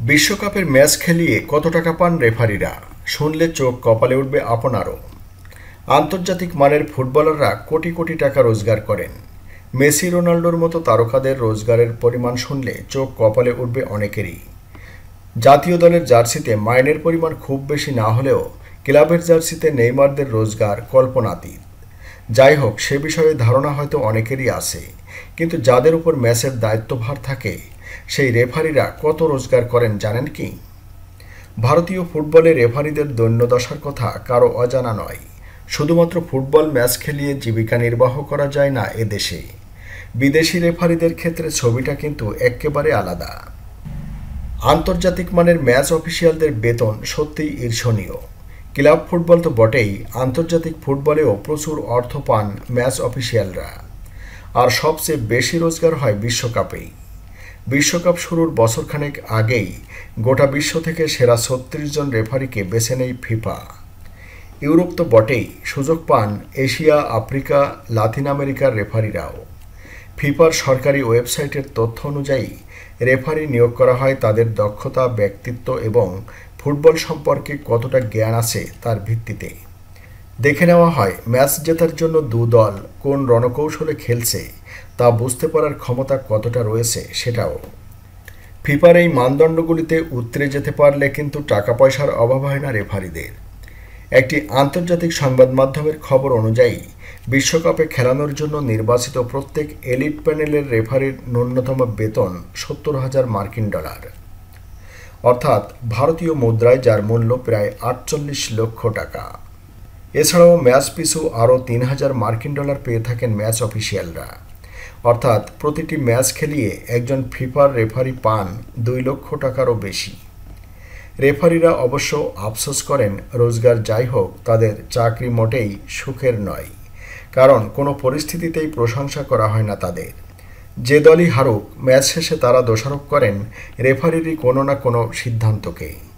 বিশ্বকাপের ম্যাচ খেলিয়ে কত টাকা পান রেফারিরা? শুনলে চোখ কপালে উঠবে আপনারও। আন্তর্জাতিক মানের ফুটবলাররা কোটি কোটি টাকা রোজগার করেন। মেসি, রোনাল্ডোর মতো তারকাদের রোজগারের পরিমাণ শুনলে চোখ কপালে উঠবে অনেকেরই। জাতীয় দলের জার্সিতে মাইনের পরিমাণ খুব বেশি না হলেও ক্লাবের জার্সিতে নেইমারদের রোজগার কল্পনাতীত। যাই হোক, সে বিষয়ে ধারণা হয়তো অনেকেরই আছে, কিন্তু যাদের উপর ম্যাচের দায়িত্বভার থাকে সেই রেফারিরা কত রোজগার করেন জানেন কি? ভারতীয় ফুটবলে রেফারিদের দৈন্যদশার কথা কারো অজানা নয়। শুধুমাত্র ফুটবল ম্যাচ খেলিয়ে জীবিকা নির্বাহ করা যায় না এদেশে। বিদেশি রেফারিদের ক্ষেত্রে ছবিটা কিন্তু একেবারে আলাদা। আন্তর্জাতিক মানের ম্যাচ অফিসিয়ালদের বেতন সত্যিই ঈর্ষণীয়। ক্লাব ফুটবল তো বটেই, আন্তর্জাতিক ফুটবলেও প্রচুর অর্থ পান ম্যাচ অফিসিয়ালরা। আর সবচেয়ে বেশি রোজগার হয় বিশ্বকাপেই। বিশ্বকাপ শুরুর বছরখানেক আগেই গোটা বিশ্ব থেকে সেরা ৩৬ জন রেফারিকে বেছে নেয় ফিফা। ইউরোপ তো বটেই, সুযোগ পান এশিয়া, আফ্রিকা, লাতিন আমেরিকার রেফারিরাও। ফিফার সরকারি ওয়েবসাইটের তথ্য অনুযায়ী রেফারি নিয়োগ করা হয় তাদের দক্ষতা, ব্যক্তিত্ব এবং ফুটবল সম্পর্কে কতটা জ্ঞান আছে তার ভিত্তিতে। দেখে নেওয়া হয় ম্যাচ জেতার জন্য দু দল কোন রণকৌশলে খেলছে তা বুঝতে পারার ক্ষমতা কতটা রয়েছে সেটাও। ফিফার এই মানদণ্ডগুলিতে উতরে যেতে পারলে কিন্তু টাকা পয়সার অভাব হয় না রেফারিদের। একটি আন্তর্জাতিক সংবাদ মাধ্যমের খবর অনুযায়ী বিশ্বকাপে খেলানোর জন্য নির্বাচিত প্রত্যেক এলিট প্যানেলের রেফারির ন্যূনতম বেতন $৭০,০০০ অর্থাৎ ভারতীয় মুদ্রায় যার মূল্য প্রায় ৪৮ লক্ষ টাকা। এছাড়াও ম্যাচ পিছু আরও $৩,০০০ পেয়ে থাকেন ম্যাচ অফিসিয়ালরা। অর্থাৎ প্রতিটি ম্যাচ খেলিয়ে একজন ফিফার রেফারি পান ২ লক্ষ টাকারও বেশি। রেফারিরা অবশ্য আফসোস করেন, রোজগার যাই হোক তাদের চাকরি মোটেই সুখের নয়, কারণ কোনো পরিস্থিতিতেই প্রশংসা করা হয় না তাদের। যে দলই হারুক, ম্যাচ শেষে তারা দোষারোপ করেন রেফারিরই কোনো না কোনো সিদ্ধান্তকে।